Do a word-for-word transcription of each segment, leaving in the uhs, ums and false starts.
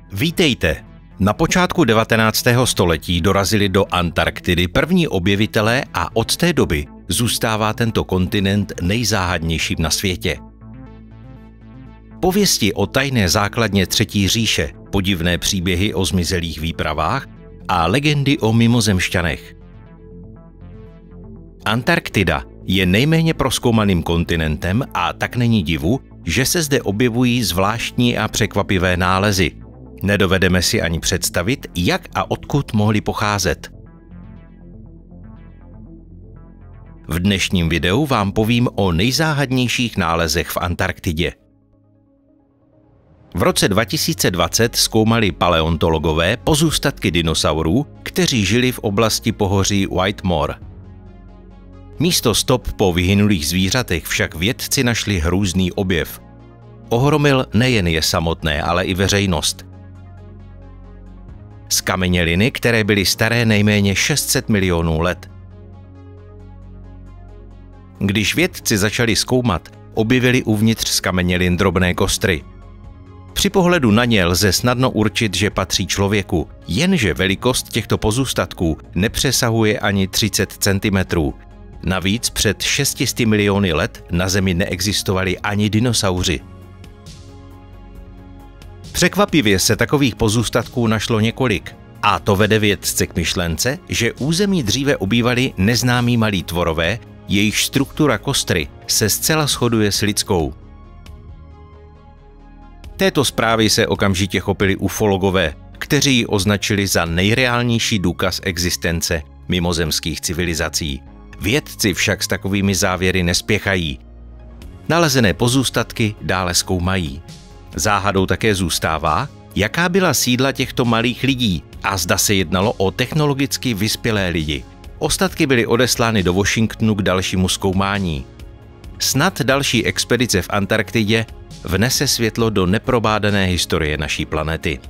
Vítejte! Na počátku devatenáctého století dorazili do Antarktidy první objevitelé a od té doby zůstává tento kontinent nejzáhadnějším na světě. Pověsti o tajné základně Třetí říše, podivné příběhy o zmizelých výpravách a legendy o mimozemšťanech. Antarktida je nejméně prozkoumaným kontinentem a tak není divu, že se zde objevují zvláštní a překvapivé nálezy. Nedovedeme si ani představit, jak a odkud mohly pocházet. V dnešním videu vám povím o nejzáhadnějších nálezech v Antarktidě. V roce dva tisíce dvacet zkoumali paleontologové pozůstatky dinosaurů, kteří žili v oblasti pohoří Whitmore. Místo stop po vyhynulých zvířatech však vědci našli hrůzný objev. Ohromil nejen je samotné, ale i veřejnost. Zkameněliny, které byly staré nejméně šest set milionů let. Když vědci začali zkoumat, objevili uvnitř zkamenělin drobné kostry. Při pohledu na ně lze snadno určit, že patří člověku, jenže velikost těchto pozůstatků nepřesahuje ani třicet centimetrů. Navíc před šesti sty miliony let na Zemi neexistovali ani dinosauři. Překvapivě se takových pozůstatků našlo několik. A to vede vědce k myšlence, že území dříve obývali neznámí malí tvorové, jejich struktura kostry se zcela shoduje s lidskou. Této zprávy se okamžitě chopili ufologové, kteří ji označili za nejreálnější důkaz existence mimozemských civilizací. Vědci však s takovými závěry nespěchají. Nalezené pozůstatky dále zkoumají. Záhadou také zůstává, jaká byla sídla těchto malých lidí a zda se jednalo o technologicky vyspělé lidi. Ostatky byly odeslány do Washingtonu k dalšímu zkoumání. Snad další expedice v Antarktidě vnese světlo do neprobádané historie naší planety.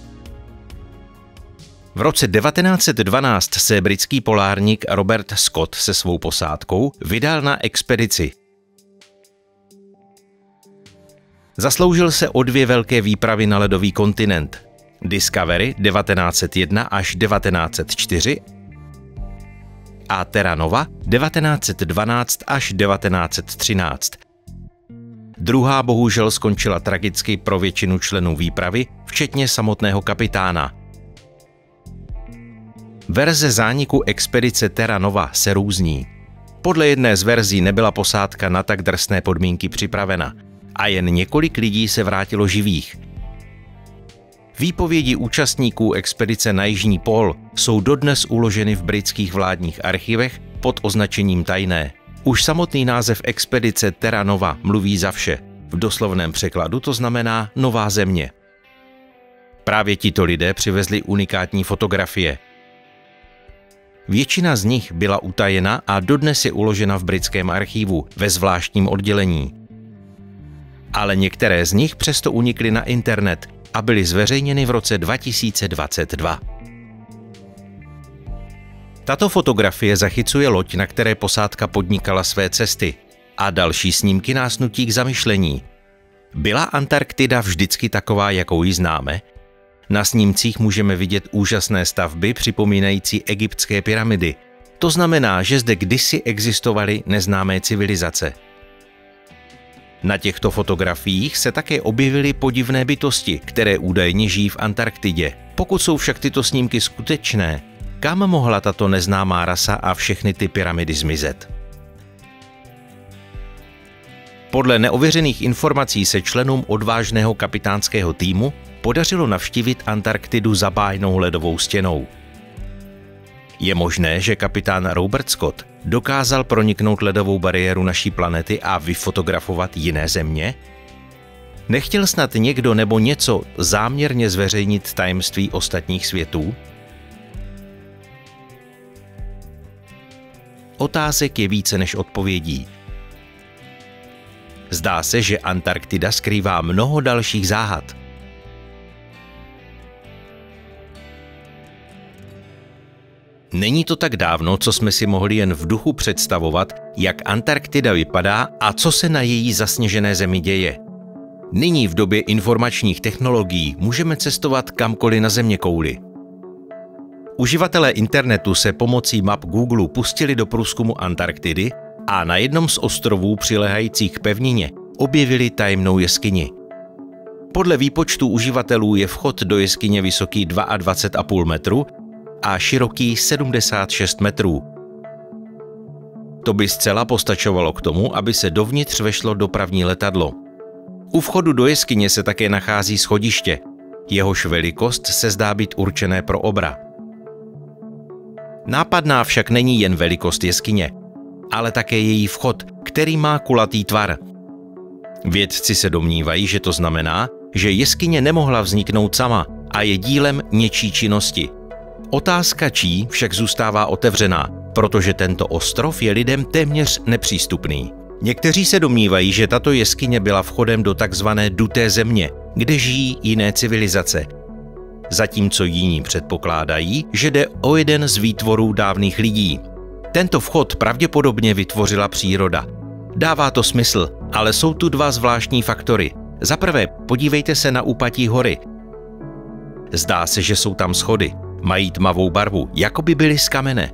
V roce devatenáct set dvanáct se britský polárník Robert Scott se svou posádkou vydal na expedici. Zasloužil se o dvě velké výpravy na ledový kontinent. Discovery devatenáct set jedna až devatenáct set čtyři a Terra Nova devatenáct set dvanáct až devatenáct set třináct. Druhá bohužel skončila tragicky pro většinu členů výpravy, včetně samotného kapitána. Verze zániku expedice Terra Nova se různí. Podle jedné z verzí nebyla posádka na tak drsné podmínky připravena a jen několik lidí se vrátilo živých. Výpovědi účastníků expedice na Jižní pól jsou dodnes uloženy v britských vládních archivech pod označením tajné. Už samotný název expedice Terra Nova mluví za vše. V doslovném překladu to znamená Nová země. Právě tito lidé přivezli unikátní fotografie. Většina z nich byla utajena a dodnes je uložena v britském archivu ve zvláštním oddělení. Ale některé z nich přesto unikly na internet a byly zveřejněny v roce dva tisíce dvacet dva. Tato fotografie zachycuje loď, na které posádka podnikala své cesty, a další snímky nás nutí k zamyšlení. Byla Antarktida vždycky taková, jakou ji známe? Na snímcích můžeme vidět úžasné stavby připomínající egyptské pyramidy. To znamená, že zde kdysi existovaly neznámé civilizace. Na těchto fotografiích se také objevily podivné bytosti, které údajně žijí v Antarktidě. Pokud jsou však tyto snímky skutečné, kam mohla tato neznámá rasa a všechny ty pyramidy zmizet? Podle neověřených informací se členům odvážného kapitánského týmu podařilo navštívit Antarktidu za bájnou ledovou stěnou. Je možné, že kapitán Robert Scott dokázal proniknout ledovou bariéru naší planety a vyfotografovat jiné země? Nechtěl snad někdo nebo něco záměrně zveřejnit tajemství ostatních světů? Otázek je více než odpovědí. Zdá se, že Antarktida skrývá mnoho dalších záhad. Není to tak dávno, co jsme si mohli jen v duchu představovat, jak Antarktida vypadá a co se na její zasněžené zemi děje. Nyní v době informačních technologií můžeme cestovat kamkoliv na zeměkouli. Uživatelé internetu se pomocí map Google pustili do průzkumu Antarktidy a na jednom z ostrovů přiléhajících k pevnině objevili tajemnou jeskyni. Podle výpočtu uživatelů je vchod do jeskyně vysoký dvacet dva a půl metru a široký sedmdesát šest metrů. To by zcela postačovalo k tomu, aby se dovnitř vešlo dopravní letadlo. U vchodu do jeskyně se také nachází schodiště. Jehož velikost se zdá být určené pro obra. Nápadná však není jen velikost jeskyně, ale také její vchod, který má kulatý tvar. Vědci se domnívají, že to znamená, že jeskyně nemohla vzniknout sama a je dílem něčí činnosti. Otázka čí však zůstává otevřená, protože tento ostrov je lidem téměř nepřístupný. Někteří se domnívají, že tato jeskyně byla vchodem do takzvané duté země, kde žijí jiné civilizace. Zatímco jiní předpokládají, že jde o jeden z výtvorů dávných lidí. Tento vchod pravděpodobně vytvořila příroda. Dává to smysl, ale jsou tu dva zvláštní faktory. Za prvé, podívejte se na úpatí hory. Zdá se, že jsou tam schody. Mají tmavou barvu, jako by byly z kamene.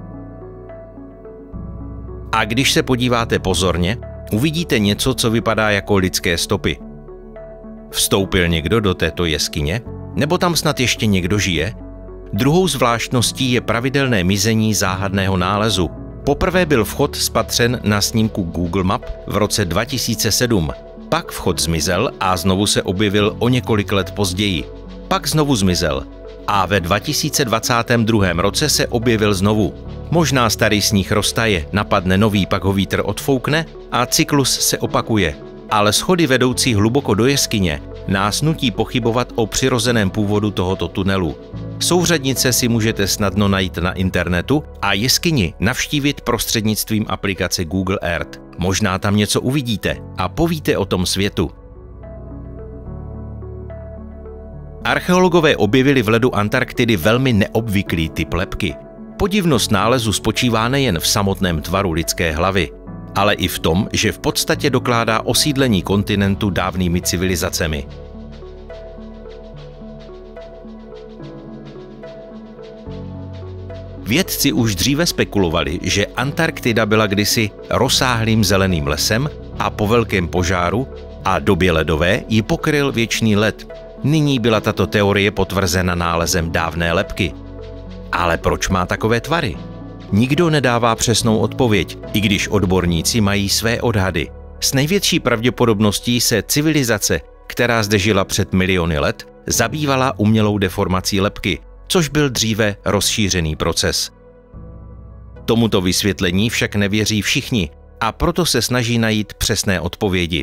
A když se podíváte pozorně, uvidíte něco, co vypadá jako lidské stopy. Vstoupil někdo do této jeskyně? Nebo tam snad ještě někdo žije? Druhou zvláštností je pravidelné mizení záhadného nálezu. Poprvé byl vchod spatřen na snímku Google Map v roce dva tisíce sedm. Pak vchod zmizel a znovu se objevil o několik let později. Pak znovu zmizel a ve dva tisíce dvacátém druhém roce se objevil znovu. Možná starý sníh roztaje, napadne nový, pak ho vítr odfoukne a cyklus se opakuje. Ale schody vedoucí hluboko do jeskyně nás nutí pochybovat o přirozeném původu tohoto tunelu. Souřadnice si můžete snadno najít na internetu a jeskyni navštívit prostřednictvím aplikace Google Earth. Možná tam něco uvidíte a povíte o tom světu. Archeologové objevili v ledu Antarktidy velmi neobvyklý typ lebky. Podivnost nálezu spočívá nejen v samotném tvaru lidské hlavy, ale i v tom, že v podstatě dokládá osídlení kontinentu dávnými civilizacemi. Vědci už dříve spekulovali, že Antarktida byla kdysi rozsáhlým zeleným lesem a po velkém požáru a době ledové ji pokryl věčný led. Nyní byla tato teorie potvrzena nálezem dávné lebky. Ale proč má takové tvary? Nikdo nedává přesnou odpověď, i když odborníci mají své odhady. S největší pravděpodobností se civilizace, která zde žila před miliony let, zabývala umělou deformací lebky, což byl dříve rozšířený proces. Tomuto vysvětlení však nevěří všichni a proto se snaží najít přesné odpovědi.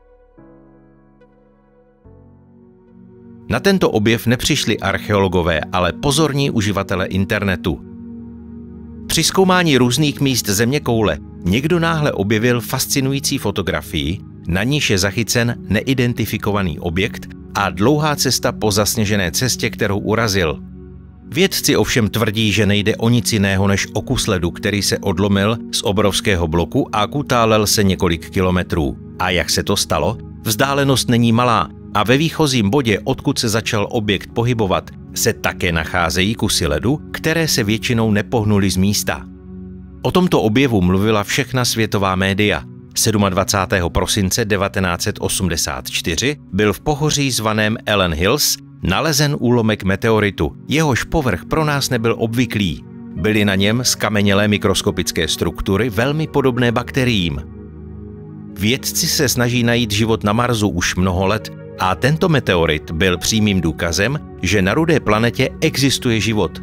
Na tento objev nepřišli archeologové, ale pozorní uživatelé internetu. Při zkoumání různých míst zeměkoule někdo náhle objevil fascinující fotografii, na níž je zachycen neidentifikovaný objekt a dlouhá cesta po zasněžené cestě, kterou urazil. Vědci ovšem tvrdí, že nejde o nic jiného než o kus ledu, který se odlomil z obrovského bloku a kutálel se několik kilometrů. A jak se to stalo? Vzdálenost není malá a ve výchozím bodě, odkud se začal objekt pohybovat, se také nacházejí kusy ledu, které se většinou nepohnuly z místa. O tomto objevu mluvila všechna světová média. dvacátého sedmého prosince devatenáct set osmdesát čtyři byl v pohoří zvaném Allen Hills nalezen úlomek meteoritu. Jehož povrch pro nás nebyl obvyklý. Byly na něm skamenělé mikroskopické struktury velmi podobné bakteriím. Vědci se snaží najít život na Marsu už mnoho let a tento meteorit byl přímým důkazem, že na rudé planetě existuje život.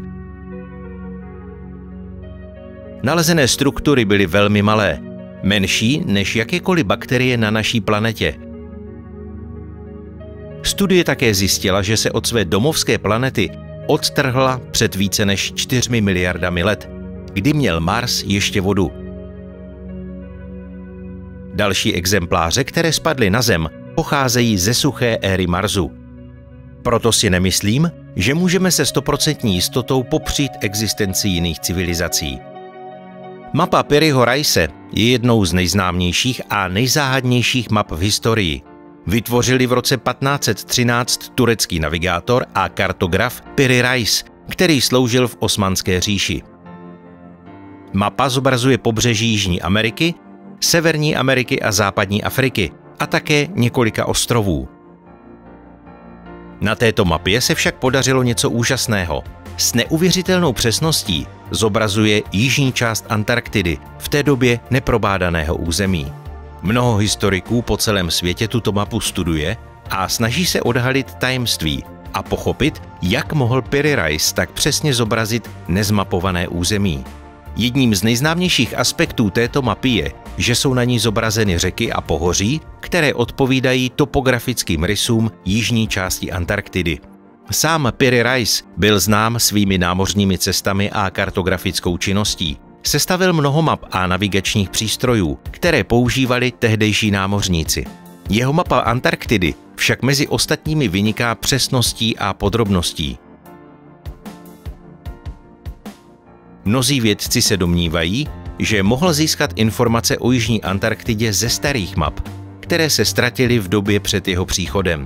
Nalezené struktury byly velmi malé, menší než jakékoliv bakterie na naší planetě. Studie také zjistila, že se od své domovské planety odtrhla před více než čtyřmi miliardami let, kdy měl Mars ještě vodu. Další exempláře, které spadly na Zem, pocházejí ze suché éry Marsu. Proto si nemyslím, že můžeme se stoprocentní jistotou popřít existenci jiných civilizací. Mapa Pearyho Rice je jednou z nejznámějších a nejzáhadnějších map v historii. vytvořili v roce patnáct set třináct turecký navigátor a kartograf Piri Reis, který sloužil v Osmanské říši. Mapa zobrazuje pobřeží Jižní Ameriky, Severní Ameriky a Západní Afriky a také několika ostrovů. Na této mapě se však podařilo něco úžasného. S neuvěřitelnou přesností zobrazuje jižní část Antarktidy, v té době neprobádaného území. Mnoho historiků po celém světě tuto mapu studuje a snaží se odhalit tajemství a pochopit, jak mohl Piri Reis tak přesně zobrazit nezmapované území. Jedním z nejznámějších aspektů této mapy je, že jsou na ní zobrazeny řeky a pohoří, které odpovídají topografickým rysům jižní části Antarktidy. Sám Piri Reis byl znám svými námořními cestami a kartografickou činností. Sestavil mnoho map a navigačních přístrojů, které používali tehdejší námořníci. Jeho mapa Antarktidy však mezi ostatními vyniká přesností a podrobností. Mnozí vědci se domnívají, že mohl získat informace o jižní Antarktidě ze starých map, které se ztratily v době před jeho příchodem.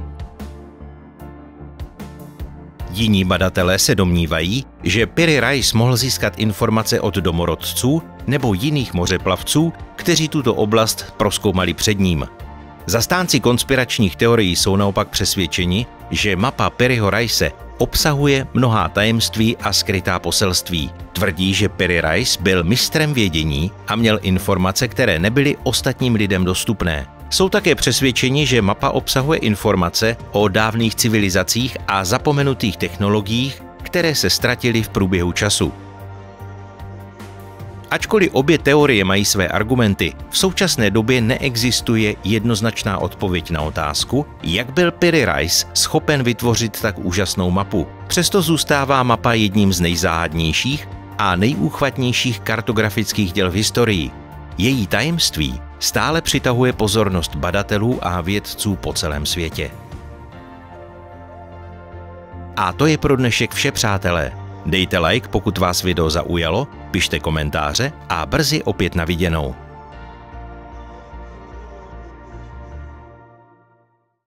Jiní badatelé se domnívají, že Piri Reis mohl získat informace od domorodců nebo jiných mořeplavců, kteří tuto oblast prozkoumali před ním. Zastánci konspiračních teorií jsou naopak přesvědčeni, že mapa Piriho Reise obsahuje mnohá tajemství a skrytá poselství. Tvrdí, že Piri Reis byl mistrem vědění a měl informace, které nebyly ostatním lidem dostupné. Jsou také přesvědčeni, že mapa obsahuje informace o dávných civilizacích a zapomenutých technologiích, které se ztratily v průběhu času. Ačkoliv obě teorie mají své argumenty, v současné době neexistuje jednoznačná odpověď na otázku, jak byl Piri Reis schopen vytvořit tak úžasnou mapu. Přesto zůstává mapa jedním z nejzáhadnějších a nejúchvatnějších kartografických děl v historii. Její tajemství stále přitahuje pozornost badatelů a vědců po celém světě. A to je pro dnešek vše, přátelé. Dejte like, pokud vás video zaujalo, pište komentáře a brzy opět na viděnou.